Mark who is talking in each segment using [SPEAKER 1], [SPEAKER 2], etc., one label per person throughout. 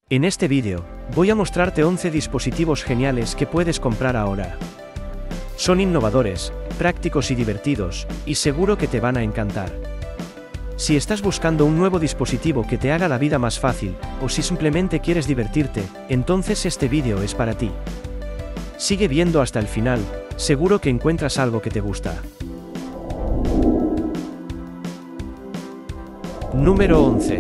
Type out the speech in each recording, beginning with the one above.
[SPEAKER 1] En este vídeo, voy a mostrarte 11 dispositivos geniales que puedes comprar ahora. Son innovadores, prácticos y divertidos, y seguro que te van a encantar. Si estás buscando un nuevo dispositivo que te haga la vida más fácil, o si simplemente quieres divertirte, entonces este vídeo es para ti. Sigue viendo hasta el final, seguro que encuentras algo que te gusta. Número 11.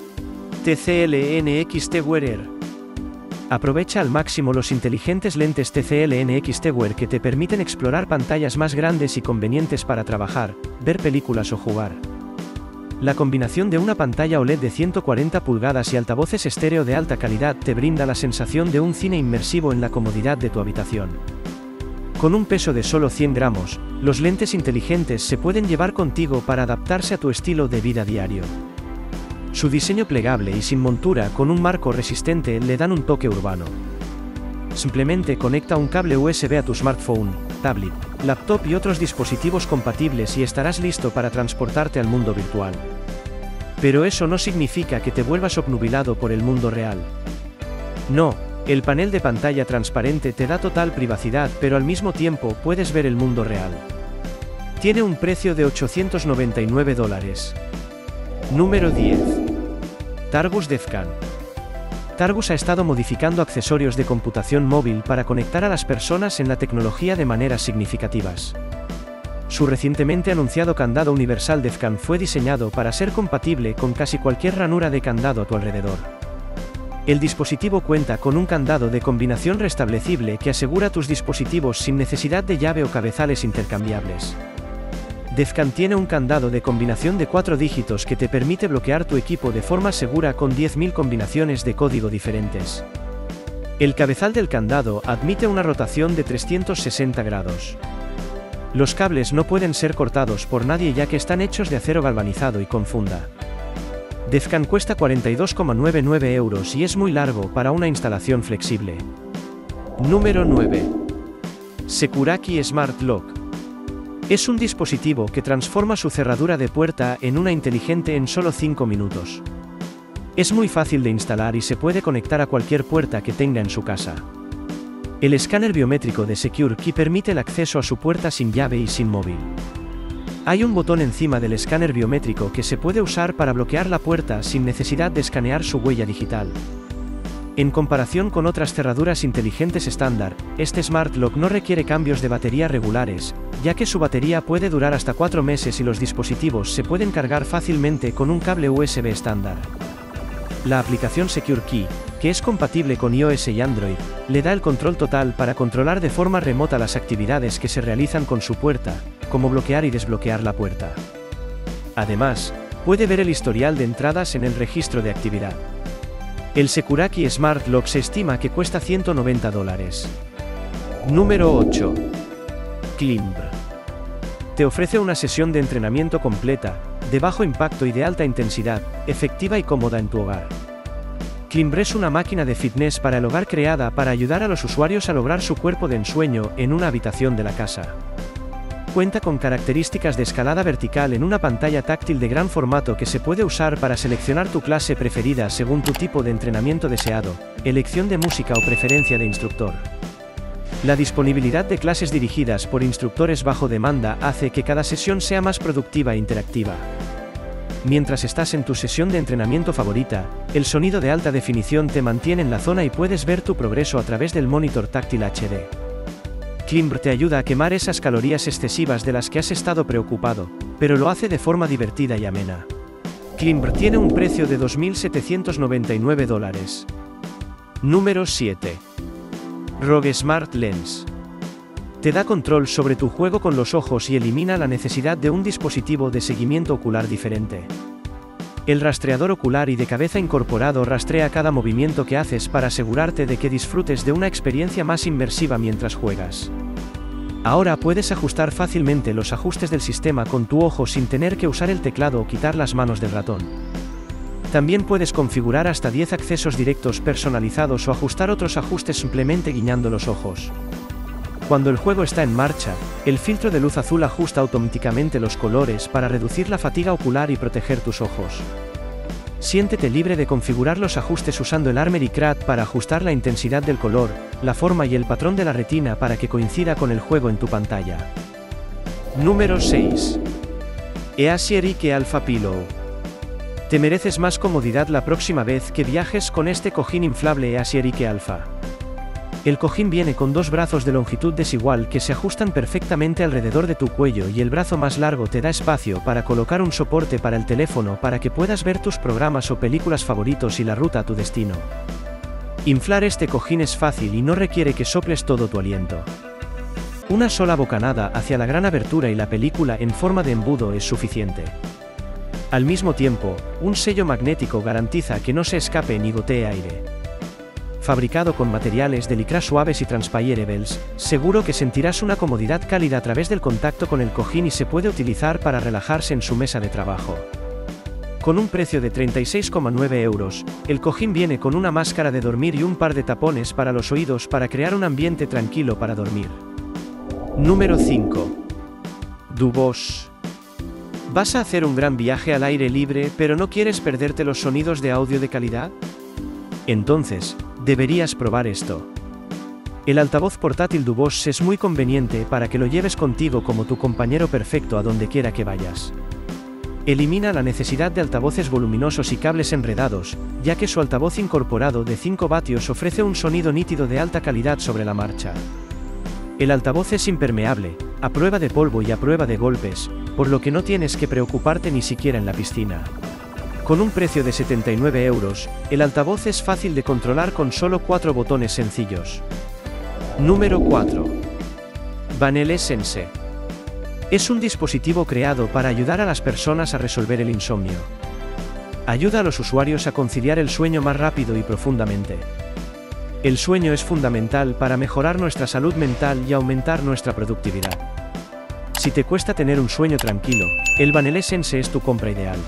[SPEAKER 1] TCL NXT Wear Air. Aprovecha al máximo los inteligentes lentes TCL NXT Wear que te permiten explorar pantallas más grandes y convenientes para trabajar, ver películas o jugar. La combinación de una pantalla OLED de 140 pulgadas y altavoces estéreo de alta calidad te brinda la sensación de un cine inmersivo en la comodidad de tu habitación. Con un peso de solo 100 gramos, los lentes inteligentes se pueden llevar contigo para adaptarse a tu estilo de vida diario. Su diseño plegable y sin montura con un marco resistente le dan un toque urbano. Simplemente conecta un cable USB a tu smartphone, tablet, laptop y otros dispositivos compatibles y estarás listo para transportarte al mundo virtual. Pero eso no significa que te vuelvas obnubilado por el mundo real. No, el panel de pantalla transparente te da total privacidad, pero al mismo tiempo puedes ver el mundo real. Tiene un precio de $899. Número 10. Targus DevCam. Targus ha estado modificando accesorios de computación móvil para conectar a las personas en la tecnología de maneras significativas. Su recientemente anunciado candado universal DevCam fue diseñado para ser compatible con casi cualquier ranura de candado a tu alrededor. El dispositivo cuenta con un candado de combinación restablecible que asegura tus dispositivos sin necesidad de llave o cabezales intercambiables. DevCam tiene un candado de combinación de 4 dígitos que te permite bloquear tu equipo de forma segura con 10.000 combinaciones de código diferentes. El cabezal del candado admite una rotación de 360 grados. Los cables no pueden ser cortados por nadie ya que están hechos de acero galvanizado y con funda. DevCam cuesta 42,99 € y es muy largo para una instalación flexible. Número 9. Securaki Smart Lock. Es un dispositivo que transforma su cerradura de puerta en una inteligente en solo 5 minutos. Es muy fácil de instalar y se puede conectar a cualquier puerta que tenga en su casa. El escáner biométrico de SecureKey permite el acceso a su puerta sin llave y sin móvil. Hay un botón encima del escáner biométrico que se puede usar para bloquear la puerta sin necesidad de escanear su huella digital. En comparación con otras cerraduras inteligentes estándar, este Smart Lock no requiere cambios de batería regulares, ya que su batería puede durar hasta 4 meses y los dispositivos se pueden cargar fácilmente con un cable USB estándar. La aplicación SecureKey, que es compatible con iOS y Android, le da el control total para controlar de forma remota las actividades que se realizan con su puerta, como bloquear y desbloquear la puerta. Además, puede ver el historial de entradas en el registro de actividad. El Securaki Smart Lock se estima que cuesta $190. Número 8. Climb. Te ofrece una sesión de entrenamiento completa, de bajo impacto y de alta intensidad, efectiva y cómoda en tu hogar. Climb es una máquina de fitness para el hogar creada para ayudar a los usuarios a lograr su cuerpo de ensueño en una habitación de la casa. Cuenta con características de escalada vertical en una pantalla táctil de gran formato que se puede usar para seleccionar tu clase preferida según tu tipo de entrenamiento deseado, elección de música o preferencia de instructor. La disponibilidad de clases dirigidas por instructores bajo demanda hace que cada sesión sea más productiva e interactiva. Mientras estás en tu sesión de entrenamiento favorita, el sonido de alta definición te mantiene en la zona y puedes ver tu progreso a través del monitor táctil HD. Climb te ayuda a quemar esas calorías excesivas de las que has estado preocupado, pero lo hace de forma divertida y amena. Climb tiene un precio de $2.799. Número 7. ROG Smart Lens. Te da control sobre tu juego con los ojos y elimina la necesidad de un dispositivo de seguimiento ocular diferente. El rastreador ocular y de cabeza incorporado rastrea cada movimiento que haces para asegurarte de que disfrutes de una experiencia más inmersiva mientras juegas. Ahora puedes ajustar fácilmente los ajustes del sistema con tu ojo sin tener que usar el teclado o quitar las manos del ratón. También puedes configurar hasta 10 accesos directos personalizados o ajustar otros ajustes simplemente guiñando los ojos. Cuando el juego está en marcha, el filtro de luz azul ajusta automáticamente los colores para reducir la fatiga ocular y proteger tus ojos. Siéntete libre de configurar los ajustes usando el Armoury Crad para ajustar la intensidad del color, la forma y el patrón de la retina para que coincida con el juego en tu pantalla. Número 6. Easy Erike Alpha Pillow. Te mereces más comodidad la próxima vez que viajes con este cojín inflable Easy Erike Alpha. El cojín viene con dos brazos de longitud desigual que se ajustan perfectamente alrededor de tu cuello y el brazo más largo te da espacio para colocar un soporte para el teléfono para que puedas ver tus programas o películas favoritos y la ruta a tu destino. Inflar este cojín es fácil y no requiere que soples todo tu aliento. Una sola bocanada hacia la gran abertura y la película en forma de embudo es suficiente. Al mismo tiempo, un sello magnético garantiza que no se escape ni gotee aire. Fabricado con materiales de licra suaves y transpirables, seguro que sentirás una comodidad cálida a través del contacto con el cojín y se puede utilizar para relajarse en su mesa de trabajo. Con un precio de 36,9 €, el cojín viene con una máscara de dormir y un par de tapones para los oídos para crear un ambiente tranquilo para dormir. Número 5. DuBois. ¿Vas a hacer un gran viaje al aire libre pero no quieres perderte los sonidos de audio de calidad? Entonces, deberías probar esto. El altavoz portátil DuBois es muy conveniente para que lo lleves contigo como tu compañero perfecto a donde quiera que vayas. Elimina la necesidad de altavoces voluminosos y cables enredados, ya que su altavoz incorporado de 5 vatios ofrece un sonido nítido de alta calidad sobre la marcha. El altavoz es impermeable, a prueba de polvo y a prueba de golpes, por lo que no tienes que preocuparte ni siquiera en la piscina. Con un precio de 79 €, el altavoz es fácil de controlar con solo 4 botones sencillos. Número 4. Vanele Sense. Es un dispositivo creado para ayudar a las personas a resolver el insomnio. Ayuda a los usuarios a conciliar el sueño más rápido y profundamente. El sueño es fundamental para mejorar nuestra salud mental y aumentar nuestra productividad. Si te cuesta tener un sueño tranquilo, el Vanele Sense es tu compra ideal.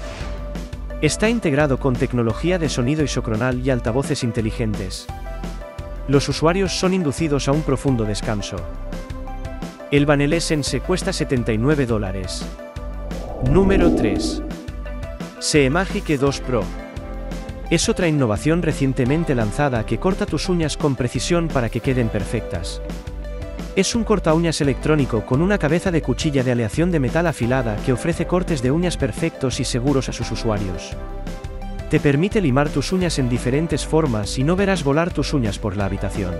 [SPEAKER 1] Está integrado con tecnología de sonido isocronal y altavoces inteligentes. Los usuarios son inducidos a un profundo descanso. El Vanele Sense cuesta 79 $. Número 3. SeeMagic 2 Pro. Es otra innovación recientemente lanzada que corta tus uñas con precisión para que queden perfectas. Es un cortaúñas electrónico con una cabeza de cuchilla de aleación de metal afilada que ofrece cortes de uñas perfectos y seguros a sus usuarios. Te permite limar tus uñas en diferentes formas y no verás volar tus uñas por la habitación.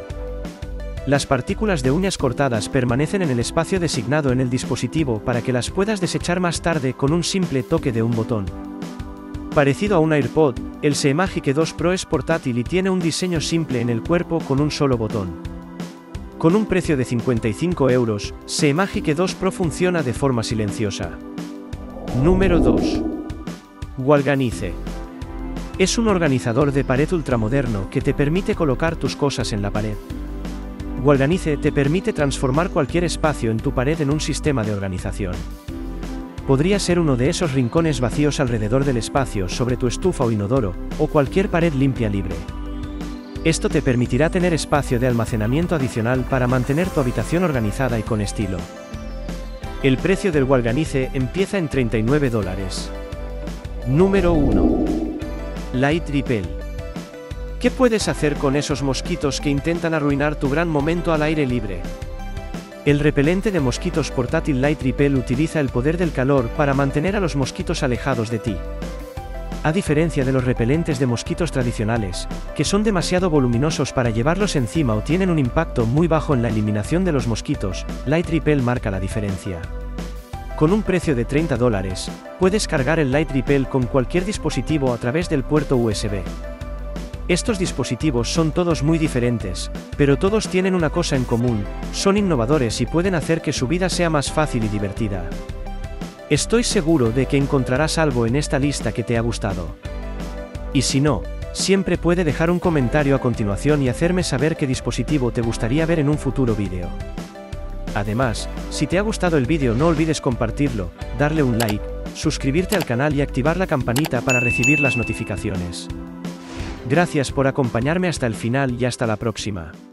[SPEAKER 1] Las partículas de uñas cortadas permanecen en el espacio designado en el dispositivo para que las puedas desechar más tarde con un simple toque de un botón. Parecido a un AirPod, el SeeMagic 2 Pro es portátil y tiene un diseño simple en el cuerpo con un solo botón. Con un precio de 55 €, SeeMagic 2 Pro funciona de forma silenciosa. Número 2. Walganize. Es un organizador de pared ultramoderno que te permite colocar tus cosas en la pared. Walganize te permite transformar cualquier espacio en tu pared en un sistema de organización. Podría ser uno de esos rincones vacíos alrededor del espacio sobre tu estufa o inodoro, o cualquier pared limpia libre. Esto te permitirá tener espacio de almacenamiento adicional para mantener tu habitación organizada y con estilo. El precio del Walganize empieza en 39 $. Número 1. Light Repel. ¿Qué puedes hacer con esos mosquitos que intentan arruinar tu gran momento al aire libre? El repelente de mosquitos portátil Light Repel utiliza el poder del calor para mantener a los mosquitos alejados de ti. A diferencia de los repelentes de mosquitos tradicionales, que son demasiado voluminosos para llevarlos encima o tienen un impacto muy bajo en la eliminación de los mosquitos, Light Repel marca la diferencia. Con un precio de 30 $, puedes cargar el Light Repel con cualquier dispositivo a través del puerto USB. Estos dispositivos son todos muy diferentes, pero todos tienen una cosa en común: son innovadores y pueden hacer que su vida sea más fácil y divertida. Estoy seguro de que encontrarás algo en esta lista que te ha gustado. Y si no, siempre puede dejar un comentario a continuación y hacerme saber qué dispositivo te gustaría ver en un futuro vídeo. Además, si te ha gustado el vídeo no olvides compartirlo, darle un like, suscribirte al canal y activar la campanita para recibir las notificaciones. Gracias por acompañarme hasta el final y hasta la próxima.